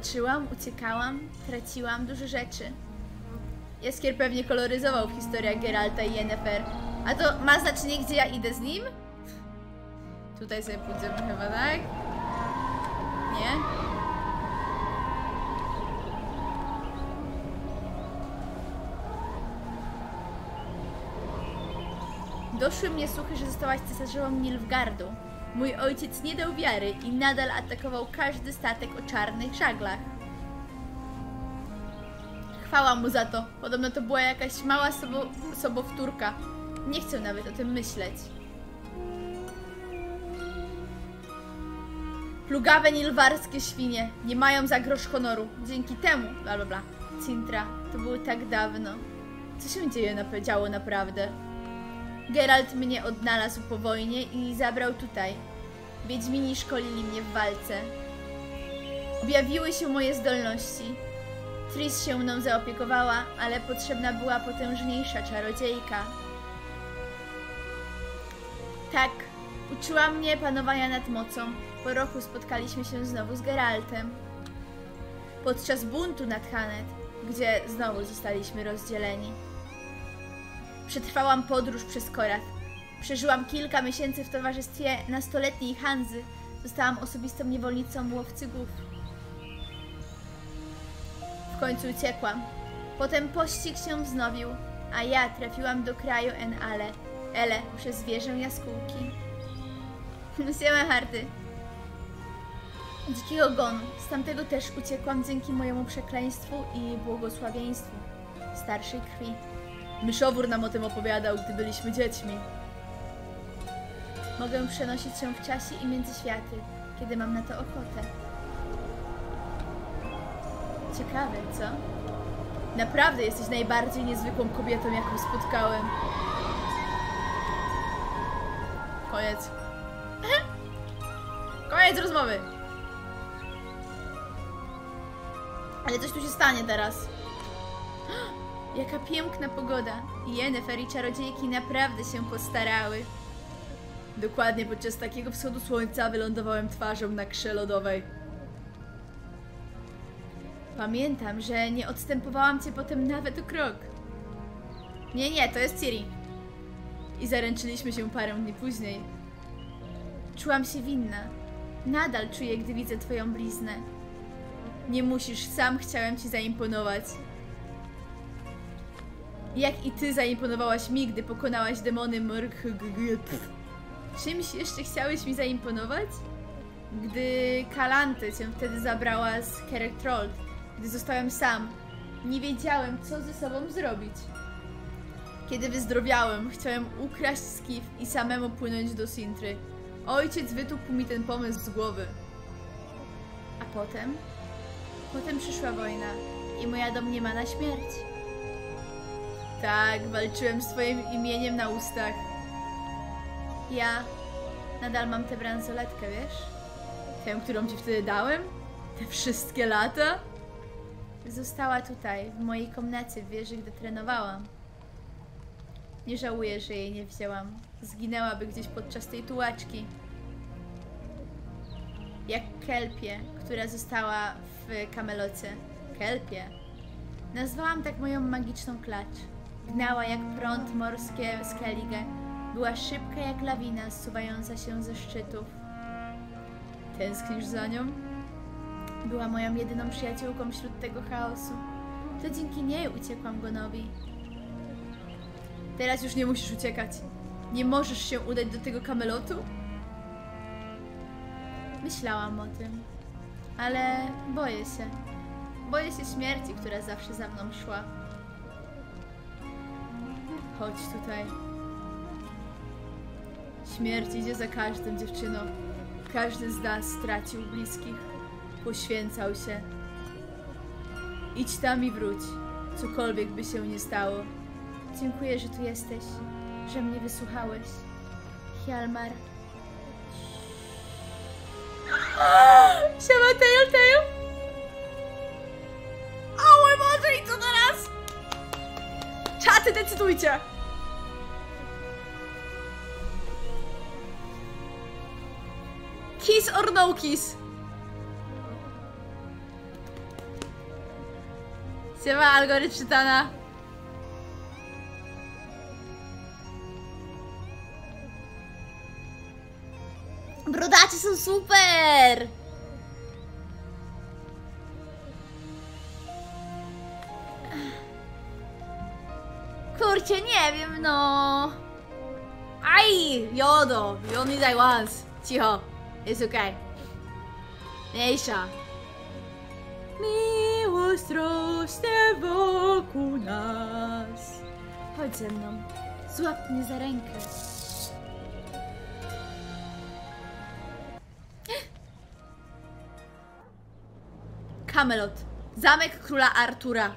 Walczyłam, uciekałam, traciłam dużo rzeczy. Jaskier pewnie koloryzował w historiach Geralta i Yennefer. A to ma znaczenie, gdzie ja idę z nim? Tutaj sobie pójdziemy chyba, tak? Nie? Doszły mnie słuchy, że zostałaś cesarzową Nilfgaardu. Mój ojciec nie dał wiary i nadal atakował każdy statek o czarnych żaglach. Chwała mu za to. Podobno to była jakaś mała sobowtórka. Nie chcę nawet o tym myśleć. Plugawe nilwarskie świnie. Nie mają za grosz honoru. Dzięki temu, bla bla bla. Cintra, to było tak dawno. Co się działo naprawdę? Geralt mnie odnalazł po wojnie i zabrał tutaj. Wiedźmini szkolili mnie w walce. Objawiły się moje zdolności. Triss się mną zaopiekowała, ale potrzebna była potężniejsza czarodziejka. Tak, uczyła mnie panowania nad mocą. Po roku spotkaliśmy się znowu z Geraltem. Podczas buntu nad Hanet, gdzie znowu zostaliśmy rozdzieleni. Przetrwałam podróż przez Korath. Przeżyłam kilka miesięcy w towarzystwie nastoletniej Hanzy. Zostałam osobistą niewolnicą łowcy głów. W końcu uciekłam. Potem pościg się wznowił, a ja trafiłam do kraju Ele przez wieżę jaskółki. Siema Harty. Dzikiego gonu. Z tamtego też uciekłam dzięki mojemu przekleństwu i błogosławieństwu starszej krwi. Myszowór nam o tym opowiadał, gdy byliśmy dziećmi. Mogę przenosić się w czasie i między światy, kiedy mam na to ochotę. Ciekawe, co? Naprawdę jesteś najbardziej niezwykłą kobietą, jaką spotkałem. Koniec. Koniec rozmowy. Ale coś tu się stanie teraz. Jaka piękna pogoda. Yennefer i czarodziejki naprawdę się postarały. Dokładnie podczas takiego wschodu słońca wylądowałem twarzą na krze lodowej. Pamiętam, że nie odstępowałam cię potem nawet o krok. Nie, to jest Ciri. I zaręczyliśmy się parę dni później. Czułam się winna. Nadal czuję, gdy widzę twoją bliznę. Nie musisz, sam chciałem ci zaimponować. Jak i ty zaimponowałaś mi, gdy pokonałaś demony Czymś jeszcze chciałeś mi zaimponować? Gdy Kalante cię wtedy zabrała z Kerektrold, gdy zostałem sam, nie wiedziałem, co ze sobą zrobić. Kiedy wyzdrowiałem, chciałem ukraść Skif i samemu płynąć do Sintry. Ojciec wytłukł mi ten pomysł z głowy. A potem? Potem przyszła wojna i moja domniemana śmierć. Tak, walczyłem z twoim imieniem na ustach. Ja nadal mam tę bransoletkę, wiesz? Tę, którą ci wtedy dałem? Te wszystkie lata? Została tutaj, w mojej komnacie w wieży, gdy trenowałam. Nie żałuję, że jej nie wzięłam. Zginęłaby gdzieś podczas tej tułaczki. Jak Kelpie, która została w Camelocie. Kelpie. Nazwałam tak moją magiczną klacz. Gnała jak prąd morskie Skellige. Była szybka jak lawina zsuwająca się ze szczytów. Tęsknisz za nią? Była moją jedyną przyjaciółką wśród tego chaosu. To dzięki niej uciekłam Gonowi. Teraz już nie musisz uciekać. Nie możesz się udać do tego Camelotu? Myślałam o tym, ale boję się. Boję się śmierci, która zawsze za mną szła. Chodź tutaj. Śmierć idzie za każdym, dziewczyno. Każdy z nas stracił bliskich. Poświęcał się. Idź tam i wróć. Cokolwiek by się nie stało. Dziękuję, że tu jesteś. Że mnie wysłuchałeś. Hjalmar. Siema, Telltale! O mój Boże, i co teraz? Czaty, decydujcie! Kiss or no kiss? Siema, algorytm czytana. Brodaci są super! Kurczę, nie wiem, no... Aj! Jodo! You only die once. Cicho. Jest okej. Mniejsza. Miłość rośnie wokół nas. Chodź ze mną. Złap mnie za rękę. Camelot. Zamek króla Artura.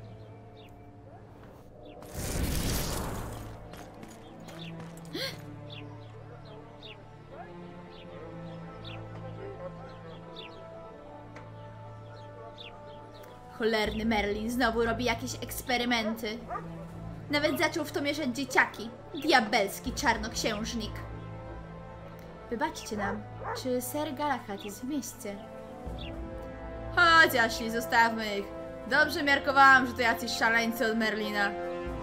Cholerny Merlin znowu robi jakieś eksperymenty. Nawet zaczął w to mieszać dzieciaki. Diabelski czarnoksiężnik. Wybaczcie nam, czy Sir Galahad jest w mieście? Chodź, Ashley, zostawmy ich. Dobrze miarkowałam, że to jacyś szaleńcy od Merlina.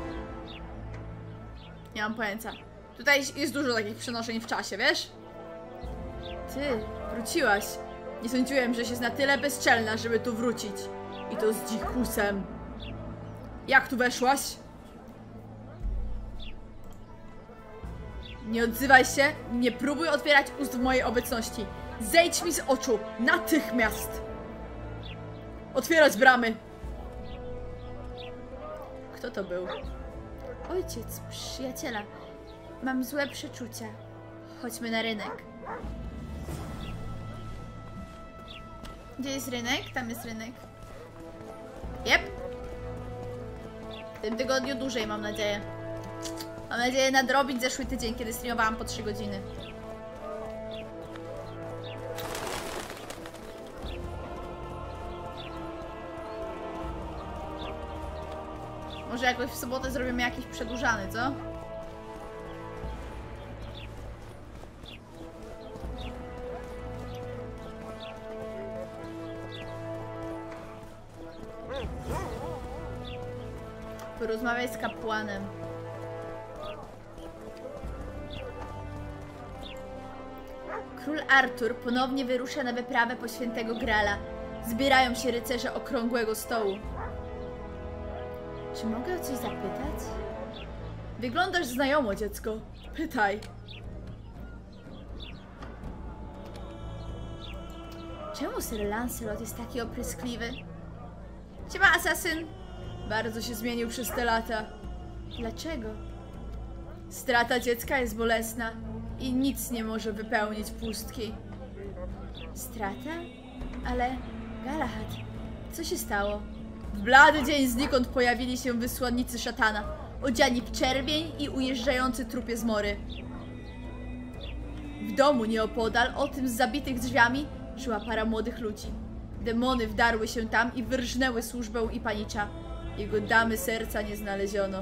Nie mam pojęcia. Tutaj jest dużo takich przenoszeń w czasie, wiesz? Ty, wróciłaś. Nie sądziłem, że jest na tyle bezczelna, żeby tu wrócić. I to z dzikusem. Jak tu weszłaś? Nie odzywaj się, nie próbuj otwierać ust w mojej obecności. Zejdź mi z oczu, natychmiast! Otwierać bramy! Kto to był? Ojciec, przyjaciela. Mam złe przeczucia. Chodźmy na rynek. Gdzie jest rynek? Tam jest rynek. Jep. W tym tygodniu dłużej, mam nadzieję. Mam nadzieję nadrobić zeszły tydzień, kiedy streamowałam po 3 godziny. Może jakoś w sobotę zrobimy jakiś przedłużany, co? Porozmawiaj z kapłanem. Król Artur ponownie wyrusza na wyprawę po świętego Grala. Zbierają się rycerze okrągłego stołu. Czy mogę o coś zapytać? Wyglądasz znajomo, dziecko. Pytaj. Czemu Sir Lancelot jest taki opryskliwy? Siema, asasyn. Bardzo się zmienił przez te lata. Dlaczego? Strata dziecka jest bolesna i nic nie może wypełnić pustki. Strata? Ale... Galahad, co się stało? W blady dzień znikąd pojawili się wysłannicy szatana, odziani w czerwień i ujeżdżający trupie zmory. W domu nieopodal, o tym z zabitych drzwiami, żyła para młodych ludzi. Demony wdarły się tam i wyrżnęły służbę i panicza. Jego damy serca nie znaleziono.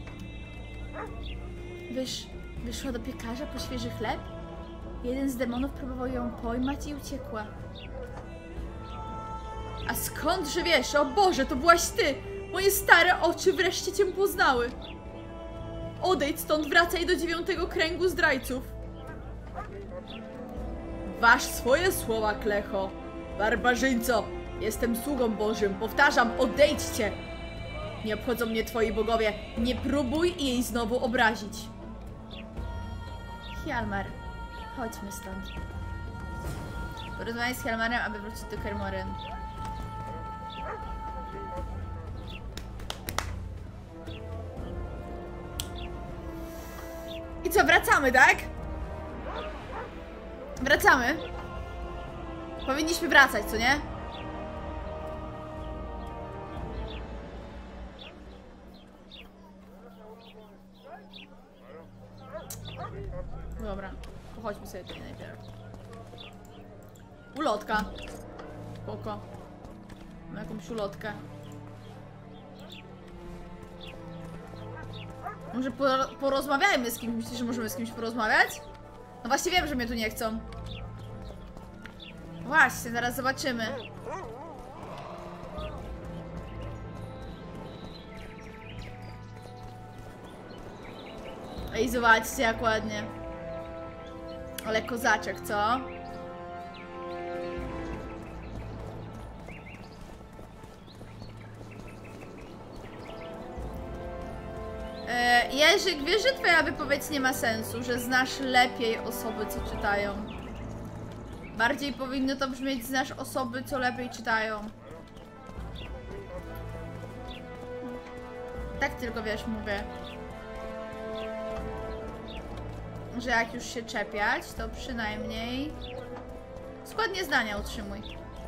Wyszła do piekarza po świeży chleb? Jeden z demonów próbował ją pojmać i uciekła. A skądże wiesz? O Boże, to byłaś ty! Moje stare oczy wreszcie cię poznały. Odejdź stąd, wracaj do 9. kręgu zdrajców. Waż swoje słowa, klecho. Barbarzyńco, jestem sługą Bożym. Powtarzam, odejdźcie! Nie obchodzą mnie twoi bogowie. Nie próbuj jej znowu obrazić. Hjalmar, chodźmy stąd. Porozmawiaj z Hjalmarem, aby wrócić do Kaer Morhen. I co, wracamy, tak? Wracamy. Powinniśmy wracać, co nie? Dobra, pochodźmy sobie tutaj najpierw. Ulotka. Spoko. Mam jakąś ulotkę. Może porozmawiajmy z kimś. Myślisz, że możemy z kimś porozmawiać? No właśnie wiem, że mnie tu nie chcą. Właśnie, zaraz zobaczymy. Ej, zobaczcie jak ładnie. Ale kozaczek, co? Jerzyk, wiesz, że twoja wypowiedź nie ma sensu, że znasz lepiej osoby, co czytają. Bardziej powinno to brzmieć, znasz osoby, co lepiej czytają. Tak tylko, wiesz, mówię. Że jak już się czepiać, to przynajmniej składnie zdania utrzymuj.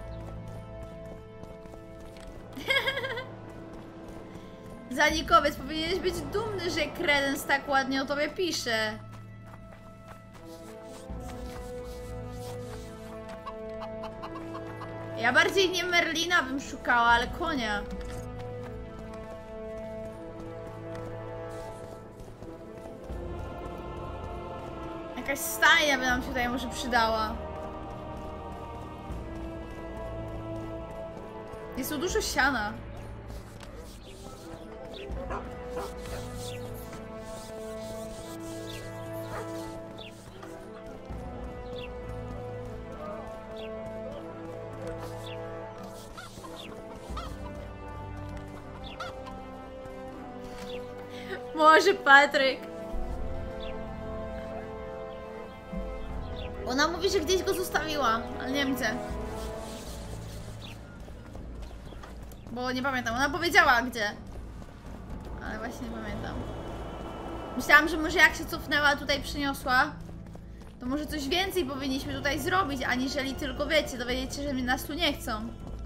Zanikowiec, powinieneś być dumny, że Credence tak ładnie o tobie pisze. Ja bardziej nie Merlina bym szukała, ale konia. Jakaś stajnia by nam się tutaj może przydała. Jest tu dużo siana. Może Patryk. Ona mówi, że gdzieś go zostawiła, ale nie wiem gdzie. Bo nie pamiętam, ona powiedziała gdzie. Ale właśnie nie pamiętam. Myślałam, że może jak się cofnęła, tutaj przyniosła, to może coś więcej powinniśmy tutaj zrobić, aniżeli tylko, wiecie, dowiedzieć się, że nas tu nie chcą.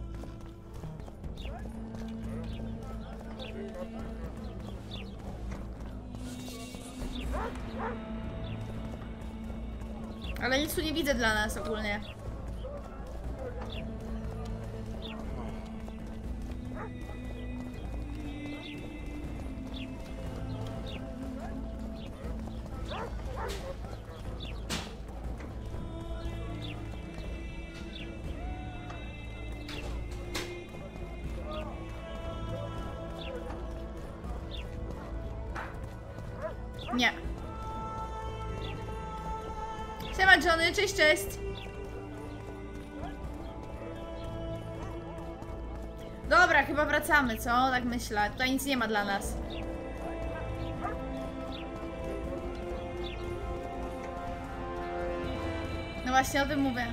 Ale nic tu nie widzę dla nas ogólnie. Nie. Siema Johnny, cześć, cześć. Dobra, chyba wracamy, co? Tak myślę. Tutaj nic nie ma dla nas. No właśnie o tym mówię.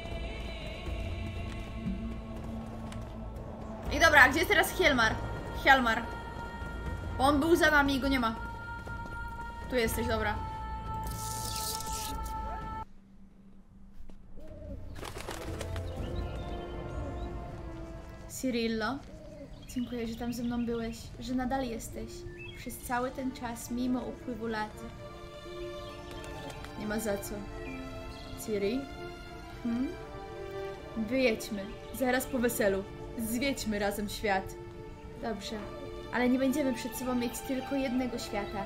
I dobra, gdzie jest teraz Hjalmar? Hjalmar. Bo on był za nami i go nie ma. Tu jesteś, dobra. Cyrillo, dziękuję, że tam ze mną byłeś, że nadal jesteś przez cały ten czas, mimo upływu lat. Nie ma za co. Ciri? Wyjedźmy, zaraz po weselu. Zwiedźmy razem świat. Dobrze, ale nie będziemy przed sobą mieć tylko jednego świata.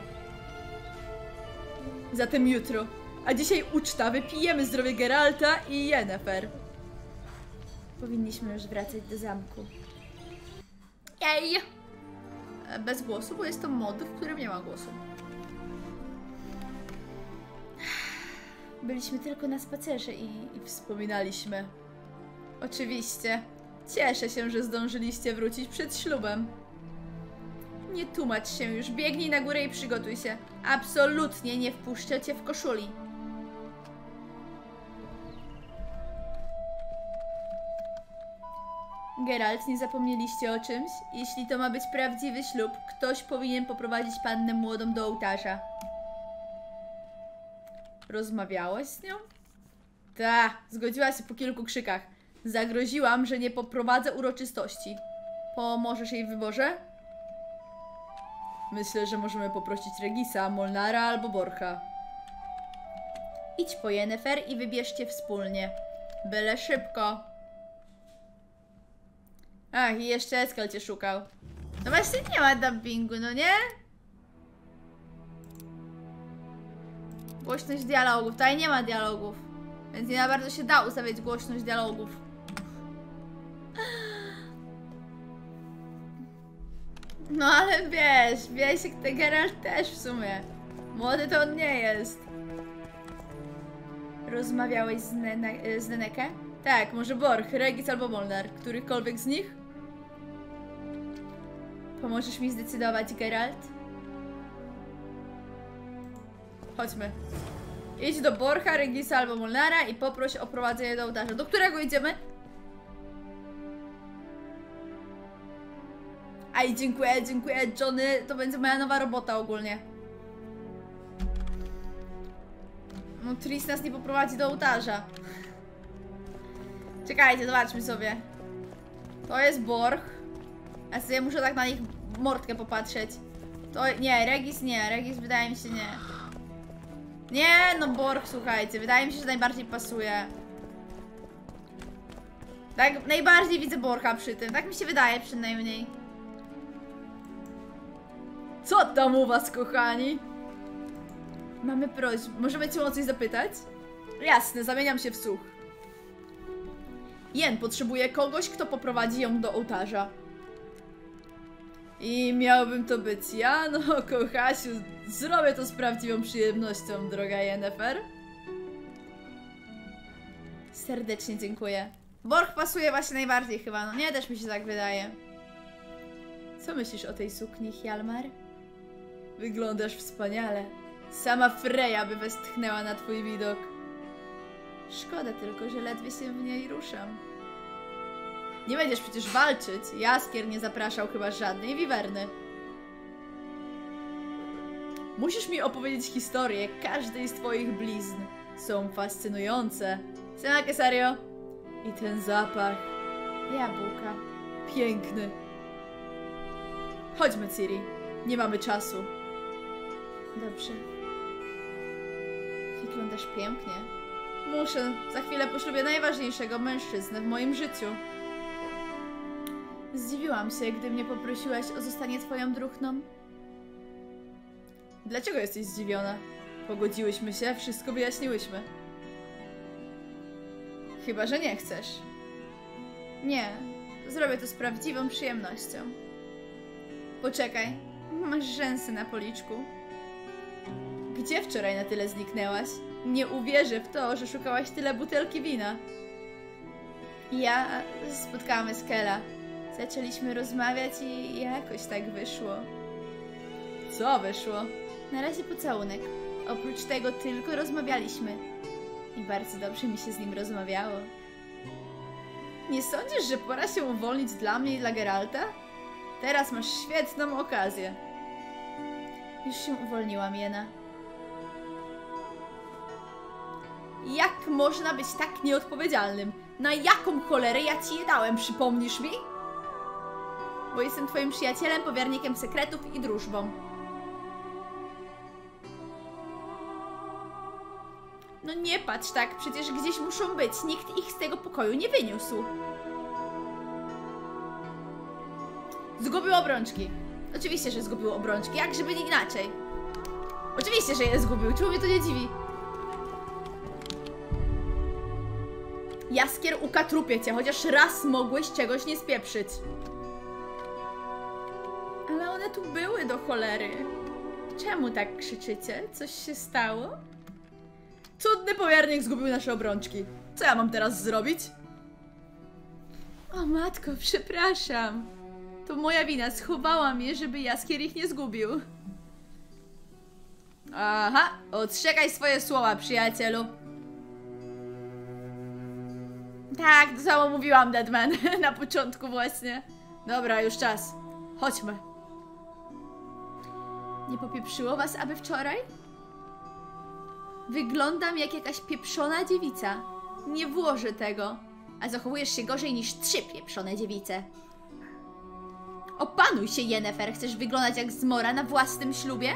Zatem jutro. A dzisiaj uczta, wypijemy zdrowie Geralta i Yennefer. Powinniśmy już wracać do zamku. Jej! Bez głosu, bo jest to mod, w którym nie ma głosu. Byliśmy tylko na spacerze i wspominaliśmy. Oczywiście. Cieszę się, że zdążyliście wrócić przed ślubem. Nie tłumacz się już, biegnij na górę i przygotuj się. Absolutnie nie wpuszczę cię w koszuli. Geralt, nie zapomnieliście o czymś? Jeśli to ma być prawdziwy ślub, ktoś powinien poprowadzić pannę młodą do ołtarza. Rozmawiałeś z nią? Ta, zgodziła się po kilku krzykach. Zagroziłam, że nie poprowadzę uroczystości. Pomożesz jej w wyborze? Myślę, że możemy poprosić Regisa, Molnara albo Borcha. Idź po Yennefer i wybierzcie wspólnie. Byle szybko. Ach, i jeszcze Eskel cię szukał. No właśnie nie ma dubbingu, no nie? Głośność dialogów. Tutaj nie ma dialogów. Więc nie za bardzo się da ustawiać głośność dialogów. No ale wiesz, jak ten Geralt też w sumie. Młody to on nie jest. Rozmawiałeś z Nenekę? Tak, może Borch, Regis albo Molnar. Którykolwiek z nich? Pomożesz mi zdecydować, Geralt? Chodźmy. Idź do Borcha, Regisa albo Molnara i poproś o prowadzenie do ołtarza. Do którego idziemy? Aj, dziękuję, Johnny. To będzie moja nowa robota ogólnie. No, Tris nas nie poprowadzi do ołtarza. Czekajcie, zobaczmy sobie. To jest Borch. A sobie muszę tak na nich mordkę popatrzeć. To nie, Regis wydaje mi się nie. Nie, no Borch, słuchajcie, wydaje mi się, że najbardziej pasuje. Tak, najbardziej widzę Borcha przy tym, tak mi się wydaje przynajmniej. Co tam u was, kochani? Mamy prośbę, możemy cię o coś zapytać? Jasne, zamieniam się w słuch. Jen potrzebuje kogoś, kto poprowadzi ją do ołtarza. I miałbym to być ja? No, kochasiu, zrobię to z prawdziwą przyjemnością, droga Yennefer. Serdecznie dziękuję. Borch pasuje właśnie najbardziej chyba, no nie? Też mi się tak wydaje. Co myślisz o tej sukni, Hjalmar? Wyglądasz wspaniale. Sama Freja by westchnęła na twój widok. Szkoda tylko, że ledwie się w niej ruszam. Nie będziesz przecież walczyć. Jaskier nie zapraszał chyba żadnej wiwerny. Musisz mi opowiedzieć historię każdej z twoich blizn. Są fascynujące. Siema, serio? I ten zapach. Jabłka. Piękny. Chodźmy, Ciri. Nie mamy czasu. Dobrze. Wyglądasz pięknie. Muszę. Za chwilę poślubię najważniejszego mężczyznę w moim życiu. Zdziwiłam się, gdy mnie poprosiłaś o zostanie twoją druhną. Dlaczego jesteś zdziwiona? Pogodziłyśmy się, wszystko wyjaśniłyśmy. Chyba że nie chcesz. Nie, zrobię to z prawdziwą przyjemnością. Poczekaj, masz rzęsy na policzku. Gdzie wczoraj na tyle zniknęłaś? Nie uwierzę w to, że szukałaś tyle butelki wina. Ja spotkałam Eskela. Zaczęliśmy rozmawiać i jakoś tak wyszło. Co wyszło? Na razie pocałunek. Oprócz tego tylko rozmawialiśmy. I bardzo dobrze mi się z nim rozmawiało. Nie sądzisz, że pora się uwolnić dla mnie i dla Geralta? Teraz masz świetną okazję. Już się uwolniłam, Jena. Jak można być tak nieodpowiedzialnym? Na jaką cholerę ja ci je dałem, przypomnisz mi? Bo jestem twoim przyjacielem, powiernikiem sekretów i drużbą. No nie patrz tak, przecież gdzieś muszą być. Nikt ich z tego pokoju nie wyniósł. Zgubił obrączki. Oczywiście, że zgubił obrączki. Jak żeby nie inaczej. Oczywiście, że je zgubił. Czemu mnie to nie dziwi? Jaskier, ukatrupię cię. Chociaż raz mogłeś czegoś nie spieprzyć. Ale one tu były do cholery. Czemu tak krzyczycie? Coś się stało? Cudny powiernik zgubił nasze obrączki. Co ja mam teraz zrobić? O matko, przepraszam. To moja wina, schowałam je, żeby Jaskier ich nie zgubił. Aha, odstrzegaj swoje słowa, przyjacielu. Tak, to samo mówiłam, Deadman, na początku właśnie. Dobra, już czas. Chodźmy. Nie popieprzyło was aby wczoraj? Wyglądam jak jakaś pieprzona dziewica. Nie włożę tego. A zachowujesz się gorzej niż 3 pieprzone dziewice. Opanuj się, Yennefer. Chcesz wyglądać jak zmora na własnym ślubie?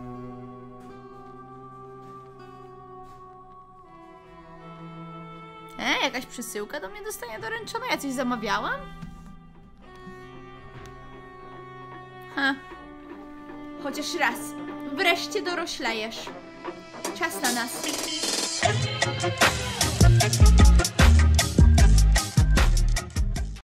Jakaś przesyłka do mnie dostanie doręczona? Ja coś zamawiałam? Chociaż raz. Wreszcie doroślejesz. Czas na nas.